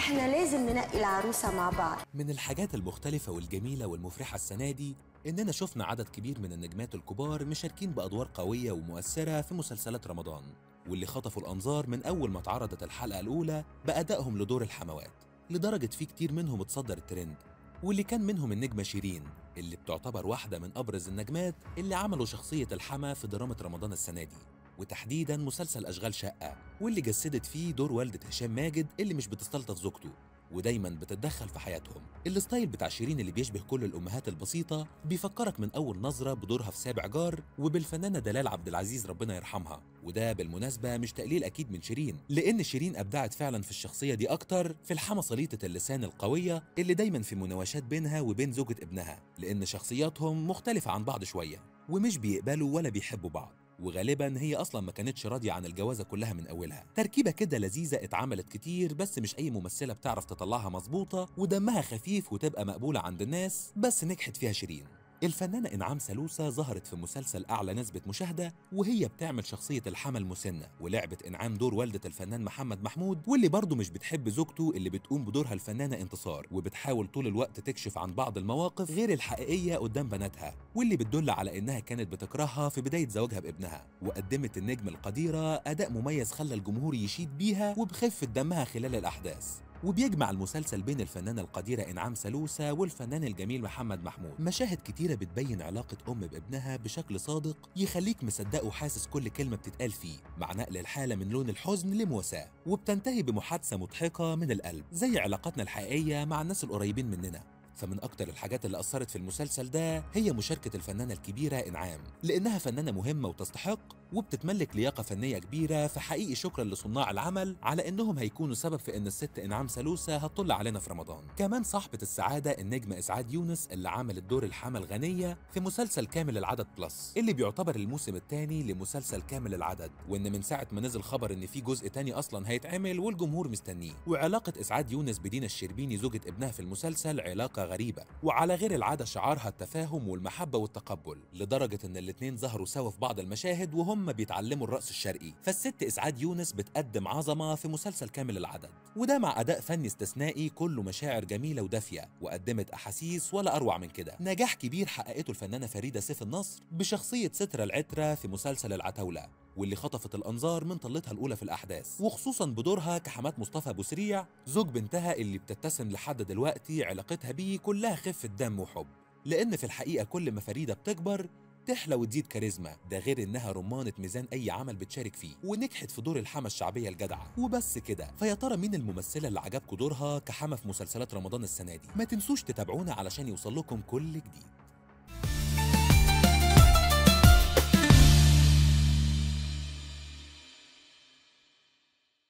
إحنا لازم ننقي العروسة مع بعض. من الحاجات المختلفة والجميلة والمفرحة السنة دي إننا شفنا عدد كبير من النجمات الكبار مشاركين بأدوار قوية ومؤثرة في مسلسلات رمضان، واللي خطفوا الأنظار من أول ما اتعرضت الحلقة الأولى بأدائهم لدور الحموات، لدرجة في كتير منهم اتصدر الترند، واللي كان منهم النجمة شيرين اللي بتعتبر واحدة من أبرز النجمات اللي عملوا شخصية الحما في دراما رمضان السنة دي، وتحديدا مسلسل أشغال شقة، واللي جسدت فيه دور والدة هشام ماجد اللي مش بتستلطف زوجته ودايما بتتدخل في حياتهم. الستايل بتاع شيرين اللي بيشبه كل الامهات البسيطه بيفكرك من اول نظره بدورها في سابع جار وبالفنانه دلال عبد العزيز ربنا يرحمها، وده بالمناسبه مش تقليل اكيد من شيرين، لان شيرين ابدعت فعلا في الشخصيه دي اكتر في الحما صليطه اللسان القويه اللي دايما في مناوشات بينها وبين زوجة ابنها، لان شخصياتهم مختلفه عن بعض شويه ومش بيقبلوا ولا بيحبوا بعض، وغالبا هي اصلا ما كانتش راضيه عن الجوازه كلها من اولها. تركيبه كده لذيذه اتعملت كتير بس مش اي ممثله بتعرف تطلعها مظبوطه ودمها خفيف وتبقى مقبوله عند الناس، بس نجحت فيها شيرين. الفنانة إنعام سالوسة ظهرت في مسلسل أعلى نسبة مشاهدة وهي بتعمل شخصية الحما المسنة، ولعبت إنعام دور والدة الفنان محمد محمود واللي برضه مش بتحب زوجته اللي بتقوم بدورها الفنانة انتصار، وبتحاول طول الوقت تكشف عن بعض المواقف غير الحقيقية قدام بناتها واللي بتدل على إنها كانت بتكرهها في بداية زواجها بابنها. وقدمت النجم القديرة أداء مميز خلى الجمهور يشيد بيها وبخفة دمها خلال الأحداث. وبيجمع المسلسل بين الفنانة القديرة إنعام سالوسة والفنان الجميل محمد محمود مشاهد كتيرة بتبين علاقة أم بابنها بشكل صادق يخليك مصدق وحاسس كل كلمة بتتقال فيه، مع نقل الحالة من لون الحزن لمواساة، وبتنتهي بمحادثة مضحكة من القلب زي علاقاتنا الحقيقية مع الناس القريبين مننا. فمن أكتر الحاجات اللي أثرت في المسلسل ده هي مشاركة الفنانة الكبيرة إنعام، لأنها فنانة مهمة وتستحق وبتتملك لياقة فنية كبيرة، فحقيقي شكرا لصناع العمل على إنهم هيكونوا سبب في إن الست إنعام سالوسة هتطل علينا في رمضان. كمان صاحبة السعادة النجمة إسعاد يونس اللي عملت دور الحما الغنية في مسلسل كامل العدد بلس اللي بيعتبر الموسم الثاني لمسلسل كامل العدد، وإن من ساعة ما نزل خبر إن في جزء تاني أصلا هيتعمل والجمهور مستنيه. وعلاقة إسعاد يونس بدينا الشربيني زوجة ابنها في المسلسل علاقة غريبة وعلى غير العادة شعارها التفاهم والمحبة والتقبل، لدرجة إن الاتنين ظهروا سوا في بعض المشاهد وهم بيتعلموا الرقص الشرقي. فالست إسعاد يونس بتقدم عظمة في مسلسل كامل العدد، وده مع أداء فني استثنائي كله مشاعر جميلة ودافية، وقدمت أحاسيس ولا أروع من كده. نجاح كبير حققته الفنانة فريدة سيف النصر بشخصية سترة العترة في مسلسل العتاولة، واللي خطفت الأنظار من طلتها الأولى في الأحداث، وخصوصا بدورها كحماة مصطفى أبو سريع زوج بنتها اللي بتتسم لحد دلوقتي علاقتها بيه كلها خفة دم وحب، لأن في الحقيقة كل ما فريدة بتكبر تحلى وتزيد كاريزما، ده غير إنها رمانة ميزان أي عمل بتشارك فيه، ونجحت في دور الحما الشعبية الجدعة. وبس كده، فيا ترى مين الممثلة اللي عجبكم دورها كحما في مسلسلات رمضان السنة دي؟ ما تنسوش تتابعونا علشان يوصل لكم كل جديد.